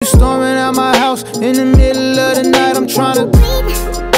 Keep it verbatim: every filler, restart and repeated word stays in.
storming out my house in the middle of the night. I'm tryna